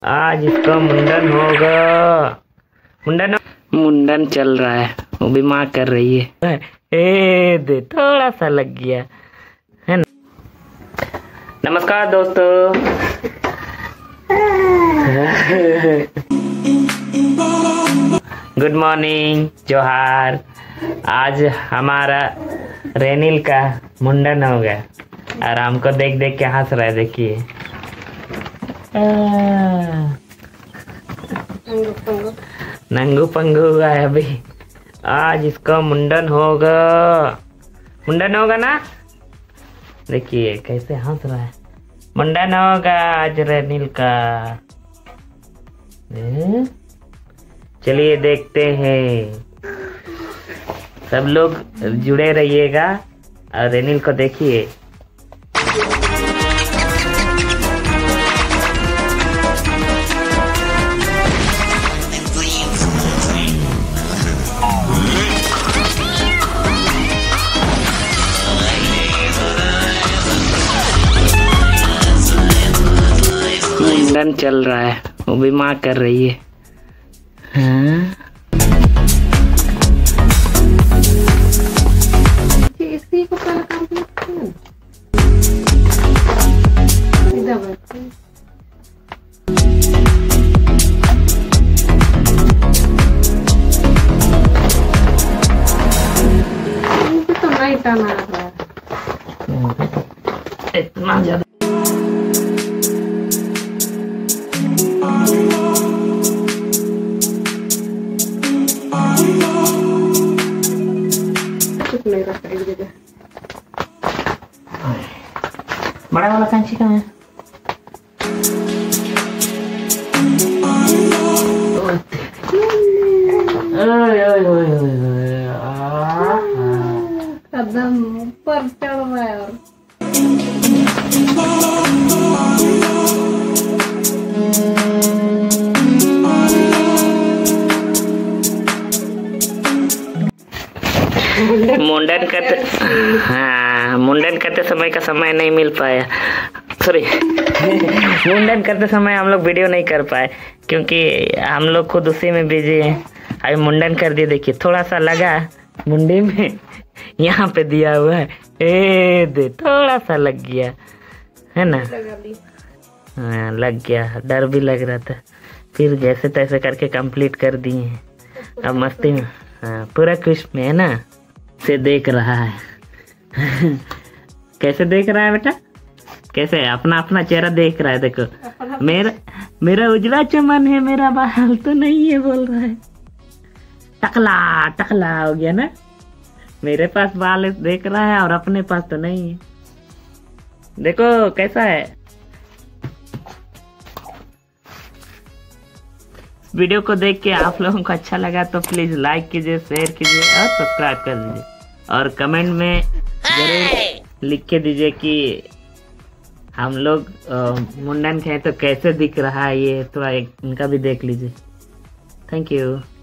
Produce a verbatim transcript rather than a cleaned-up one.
आज इसका मुंडन होगा। मुंडन मुंडन चल रहा है, वो भी माँ कर रही है। ए दे थोड़ा सा लग गया है ना। नमस्कार दोस्तों। गुड मॉर्निंग, जोहार। आज हमारा रेनिल का मुंडन हो गया और हमको देख देख के हंस रहा है। देखिए नंगू पंगू हुआ है अभी। आज इसका मुंडन होगा। मुंडन होगा ना। देखिए कैसे हंस रहा है। मुंडन होगा आज रेनिल का। चलिए देखते हैं। सब लोग जुड़े रहिएगा और रेनिल को देखिए। मुंडन चल रहा है, वो भी माँ कर रही है। हाँ? इसी को पहले कंप्लीट करो। इधर बैठो। इनको तो नहीं टाना है। इतना ज्यादा नहीं रखा एक जगह। बड़ा वाला कैंची कहाँ है? ओए ओए ओए ओए कदम ऊपर चढ़ रहा है और मुंडन करते हाँ मुंडन करते समय का समय नहीं मिल पाया। सॉरी मुंडन करते समय हम लोग वीडियो नहीं कर पाए क्योंकि हम लोग खुद उसी में बिजी हैं। अभी मुंडन कर दिए। देखिए थोड़ा सा लगा मुंडी में, यहाँ पे दिया हुआ है। ए दे थोड़ा सा लग गया है ना। हाँ लग गया, डर भी लग रहा था। फिर जैसे तैसे करके कंप्लीट कर दिए हैं। अब मस्ती में हाँ पूरा खुश में है ना। से देख रहा है कैसे देख रहा है बेटा? कैसे अपना अपना चेहरा देख रहा है। देखो मेरा मेरा उजला चमन है, मेरा बाल तो नहीं है बोल रहा है। टकला टकला हो गया ना। मेरे पास बाल देख रहा है और अपने पास तो नहीं है। देखो कैसा है। वीडियो को देख के आप लोगों को अच्छा लगा तो प्लीज लाइक कीजिए, शेयर कीजिए और सब्सक्राइब कर दीजिए। और कमेंट में जरूर लिख के दीजिए कि हम लोग मुंडन के हैं तो कैसे दिख रहा है। ये थोड़ा एक इनका भी देख लीजिए। Thank you.